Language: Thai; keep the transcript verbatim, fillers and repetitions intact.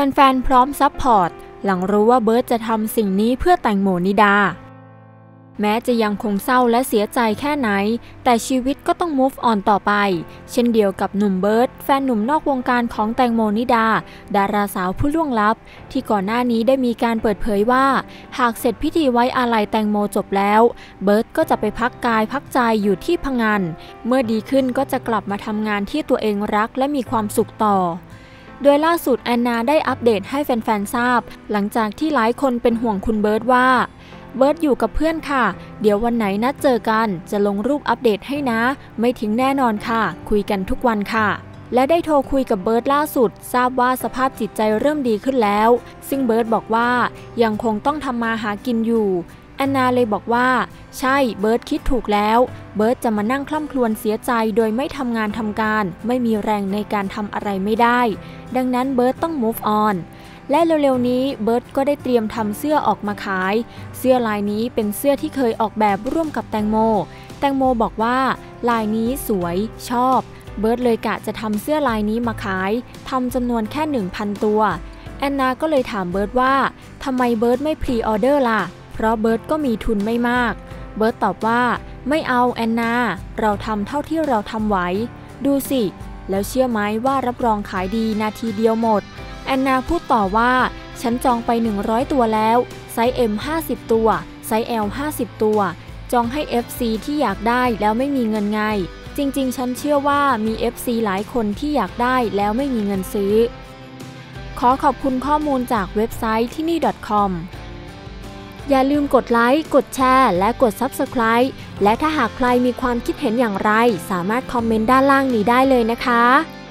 ฟนๆพร้อมซัพพอร์ตหลังรู้ว่าเบิร์ตจะทำสิ่งนี้เพื่อแตงโมนิดาแม้จะยังคงเศร้าและเสียใจแค่ไหนแต่ชีวิตก็ต้อง move on ต่อไปเช่นเดียวกับหนุ่มเบิร์ตแฟนหนุ่มนอกวงการของแตงโมนิดาดาราสาวผู้ล่วงลับที่ก่อนหน้านี้ได้มีการเปิดเผยว่าหากเสร็จพิธีไว้อาลัยแตงโมจบแล้วเบิร์ตก็จะไปพักกายพักใจอยู่ที่พะงันเมื่อดีขึ้นก็จะกลับมาทำงานที่ตัวเองรักและมีความสุขต่อโดยล่าสุดแอนนาได้อัปเดตให้แฟนๆทราบหลังจากที่หลายคนเป็นห่วงคุณเบิร์ตว่าเบิร์ตอยู่กับเพื่อนค่ะเดี๋ยววันไหนนัดเจอกันจะลงรูปอัปเดตให้นะไม่ทิ้งแน่นอนค่ะคุยกันทุกวันค่ะและได้โทรคุยกับเบิร์ตล่าสุดทราบว่าสภาพจิตใจเริ่มดีขึ้นแล้วซึ่งเบิร์ตบอกว่ายังคงต้องทำมาหากินอยู่แอนนาเลยบอกว่าใช่เบิร์ตคิดถูกแล้วเบิร์ตจะมานั่งคล่ำครวญเสียใจโดยไม่ทำงานทำการไม่มีแรงในการทำอะไรไม่ได้ดังนั้นเบิร์ตต้อง move onและเร็วๆนี้เบิร์ตก็ได้เตรียมทำเสื้อออกมาขายเสื้อลายนี้เป็นเสื้อที่เคยออกแบบร่วมกับแตงโมแตงโมบอกว่าลายนี้สวยชอบเบิร์ตเลยกะจะทำเสื้อลายนี้มาขายทำจำนวนแค่ หนึ่งพัน ตัวแอนนาก็เลยถามเบิร์ตว่าทำไมเบิร์ตไม่พรีออเดอร์ล่ะเพราะเบิร์ตก็มีทุนไม่มากเบิร์ตตอบว่าไม่เอาแอนนาเราทำเท่าที่เราทำไหวดูสิแล้วเชื่อไหมว่ารับรองขายดีนาทีเดียวหมดแอนนาพูดต่อว่าฉันจองไปหนึ่งร้อยตัวแล้วไซส์ เอ็ม ห้าสิบตัวไซส์ แอล ห้าสิบตัวจองให้ เอฟ ซี ที่อยากได้แล้วไม่มีเงินไงจริงๆฉันเชื่อว่ามี เอฟ ซี หลายคนที่อยากได้แล้วไม่มีเงินซื้อขอขอบคุณข้อมูลจากเว็บไซต์ที่นี่ .com อย่าลืมกดไลค์กดแชร์และกด ซับสไครบ์ และถ้าหากใครมีความคิดเห็นอย่างไรสามารถคอมเมนต์ด้านล่างนี้ได้เลยนะคะ